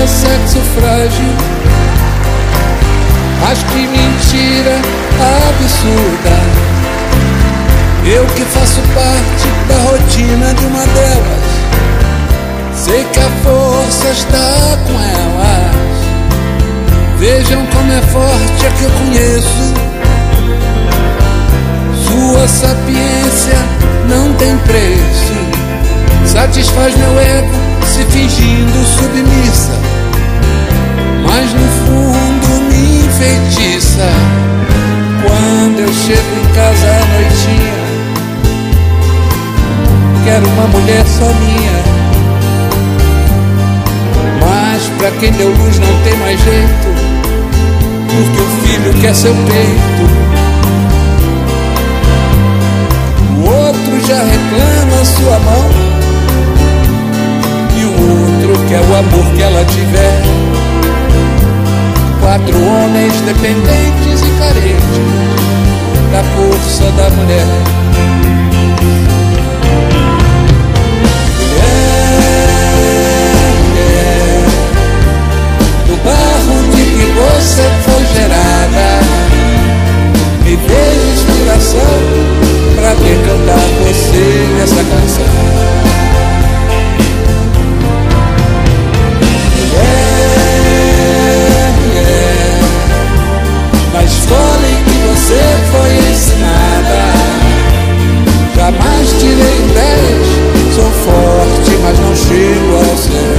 é sexo frágil. Mas que mentira absurda. Eu que faço parte da rotina de uma delas, sei que a força está com elas. Vejam como é forte a que eu conheço. Sua sapiência não tem preço. Satisfaz meu ego se fingindo submissa, mas no fundo me enfeitiça. Quando eu chego em casa à noitinha, quero uma mulher só minha. Mas pra quem deu luz não tem mais jeito, porque o filho quer seu peito. O outro já reclama sua mão, e o outro quer o amor que ela tiver. 4 homens dependentes e carentes da força da mulher. Mulher, do barro de que você foi gerada, me dê inspiração pra ver cantar você nessa canção. Na escola em que você foi ensinada, jamais tirei 10. Sou forte, mas não chego ao céu.